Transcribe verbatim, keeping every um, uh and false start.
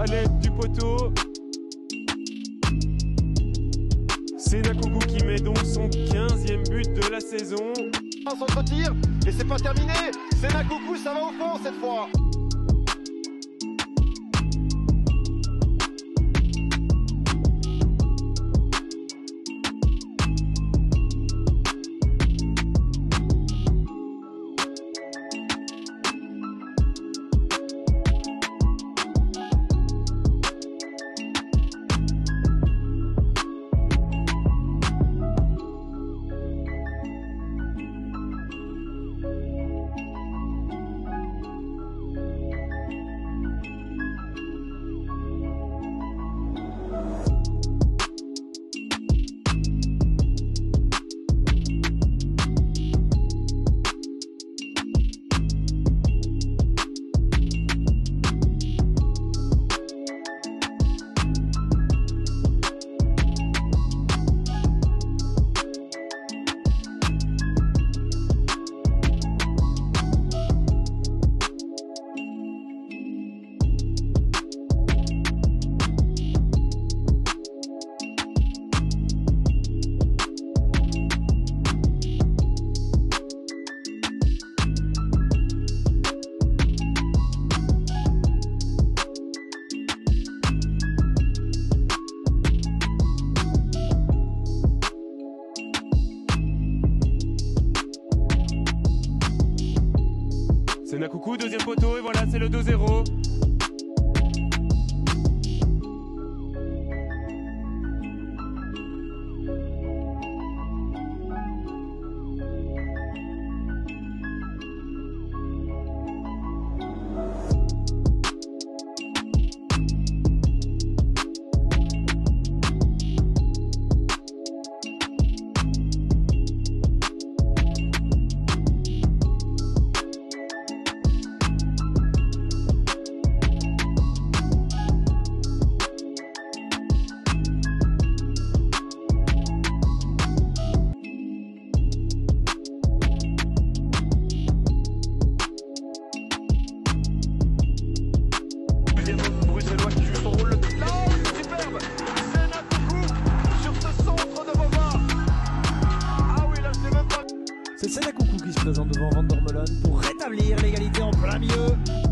à l'aide du poteau. Senakoukou qui met donc son quinzième but de la saison. Un centre-tir, et c'est pas terminé. Senakoukou, ça va au fond cette fois. Senakoukou, deuxième poteau, et voilà, c'est le deux zéro. Bruxellois qui joue son rôle. Là, superbe. Senakoukou sur ce centre de Bova. Ah oui, là, c'est même pas. C'est Senakoukou qui se présente devant Van der Meulen pour rétablir l'égalité en plein milieu.